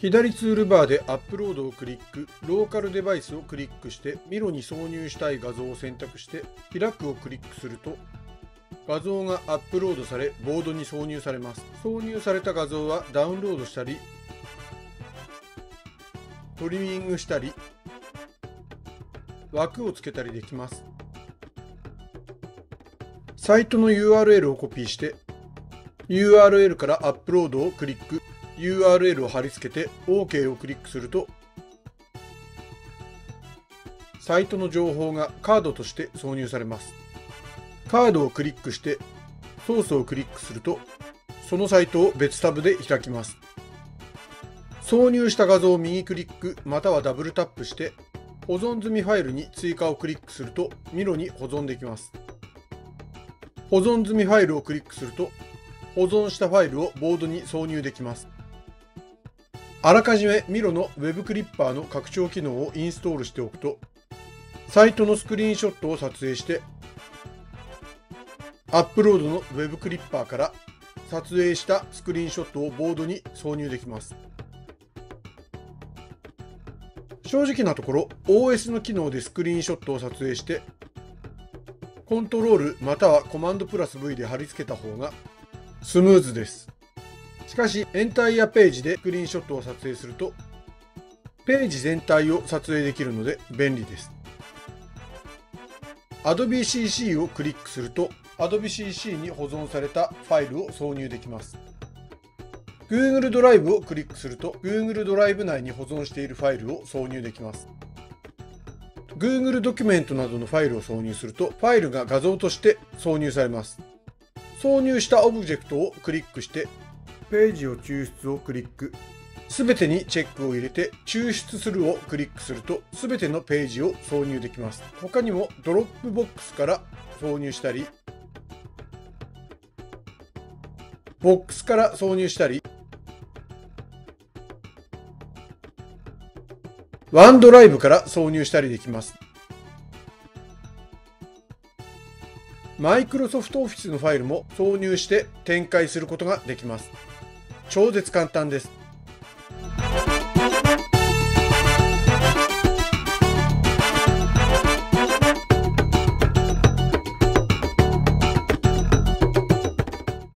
左ツールバーでアップロードをクリック、ローカルデバイスをクリックして、ミロに挿入したい画像を選択して、開くをクリックすると、画像がアップロードされ、ボードに挿入されます。挿入された画像はダウンロードしたり、トリミングしたり、枠をつけたりできます。サイトの URL をコピーして、URL からアップロードをクリック、URL を貼り付けて OK をクリックすると、サイトの情報がカードとして挿入されます。カードをクリックしてソースをクリックすると、そのサイトを別タブで開きます。挿入した画像を右クリックまたはダブルタップして保存済みファイルに追加をクリックするとミロに保存できます。保存済みファイルをクリックすると保存したファイルをボードに挿入できます。あらかじめミロの Web クリッパーの拡張機能をインストールしておくと、サイトのスクリーンショットを撮影して、アップロードの Web クリッパーから撮影したスクリーンショットをボードに挿入できます。正直なところ OS の機能でスクリーンショットを撮影して、コントロールまたはコマンドプラス V で貼り付けた方がスムーズです。しかし、エンタイアページでスクリーンショットを撮影すると、ページ全体を撮影できるので便利です。Adobe CC をクリックすると、Adobe CC に保存されたファイルを挿入できます。Google ドライブをクリックすると、Google ドライブ内に保存しているファイルを挿入できます。Google ドキュメントなどのファイルを挿入すると、ファイルが画像として挿入されます。挿入したオブジェクトをクリックして、ページを抽出をクリック。すべてにチェックを入れて、抽出するをクリックすると、すべてのページを挿入できます。他にも、ドロップボックスから挿入したり、ボックスから挿入したり、ワンドライブから挿入したりできます。Microsoft Office のファイルも挿入して展開することができます。超絶簡単です。